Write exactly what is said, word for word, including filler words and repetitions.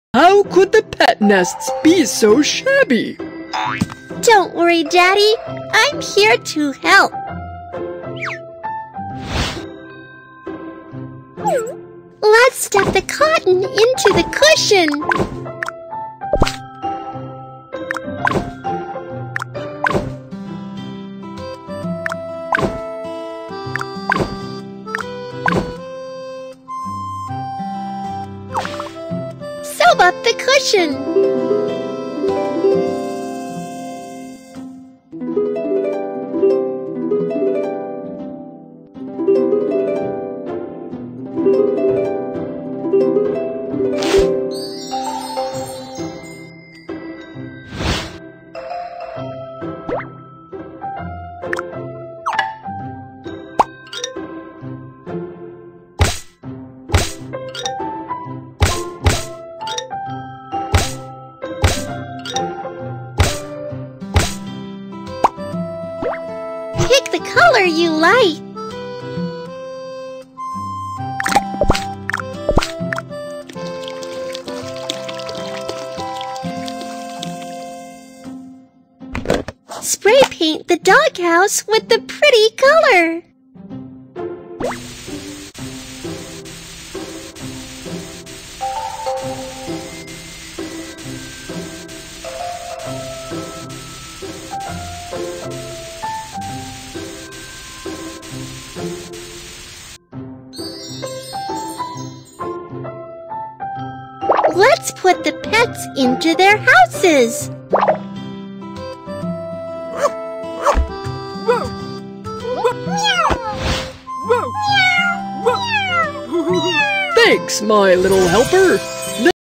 How could the pet nests be so shabby? Don't worry, Daddy. I'm here to help. Let's stuff the cotton into the cushion. Sew up the cushion. Pick the color you like. Spray paint the doghouse with the pretty color. Let's put the pets into their houses. Thanks, my little helper.